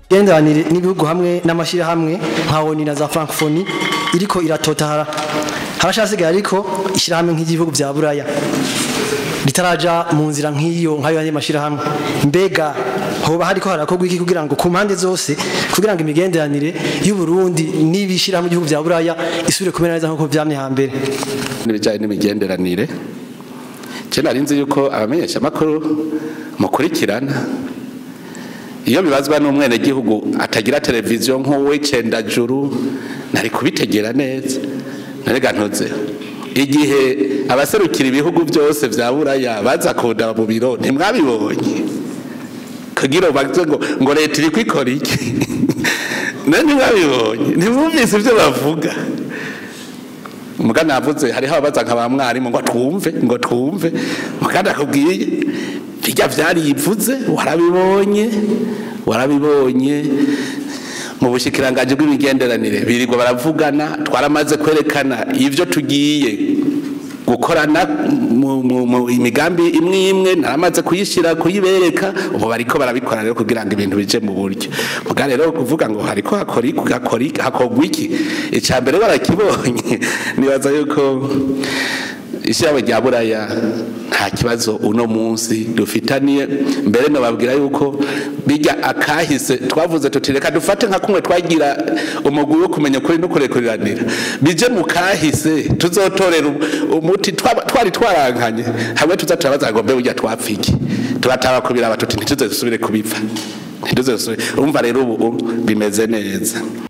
Genderanire n'ibihugu hamwe n'amashira hamwe nka ONU na za Francophonie iriko iratotahara harashasigaye ariko ishira hamwe nk'igihugu bya Buraya litaraja mu nzira nk'iyo nkayo yandi mashira hamwe mbega hoba hariko harakorwa iki kugira ngo ku mpande zose kugira ngo imigenderanire y'u Burundi n'ibishira mu gihugu bya Buraya isubire kumera neza nkuko byamye hambere n'ibijanye n'imigenderanire je narinzi yuko abamenyesha makuru mukurikirana iyo bibazwa n'umwene gihugu atagira televiziyo nk'uwe Cendajuru nari kubitegera neza narega ntuze igihe abaserukira ibihugu byose vya Buraya baza koda mu biro ntimwabibonye kugira bagze ngo leta iri kwikora iki nani mwabibonye ntimwumvise ivyo bavuga mugana avuze hari habaza nkaba mwarimu ngo twumve mugana akubwiye bijya vyarivuze warabibonye mu bushikiranganje bw'imigenderanire birirwa baravugana twaramaze kwerekana ivyo tugiye gukorana mu imigambi imwe naramaze kuyishira kuyibereka ubu bariko barabikora rero kugira ngo ibintu bije mu buryo muga rero kuvuga ngo hariko hakogwa iki icambere barakibonye nibaza yuko ishirawe rya Buraya nta kibazo uno munsi dufitaniye mbere no babwira yuko bijya akahise twavuze tutireka dufate nka kumwe twagira umugwi wo kumenya kuri no kurekuriranira bije mu kahise tuzotorera umuti twari twarankanye hamwe tuzatabaza gombe ujya twapfiki tubataba kubira abatuti ntituzosubire kubipfa ntituzosubire umva rero ubu bimeze neza.